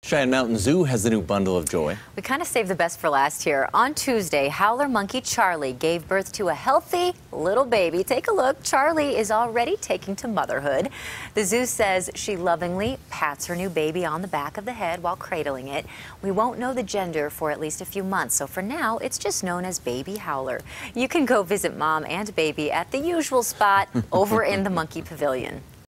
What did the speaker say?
Cheyenne Mountain Zoo has a new bundle of joy. We kind of saved the best for last here. On Tuesday, Howler monkey Charlie gave birth to a healthy little baby. Take a look. Charlie is already taking to motherhood. The zoo says she lovingly pats her new baby on the back of the head while cradling it. We won't know the gender for at least a few months, so for now, it's just known as Baby Howler. You can go visit mom and baby at the usual spot over in the Monkey Pavilion.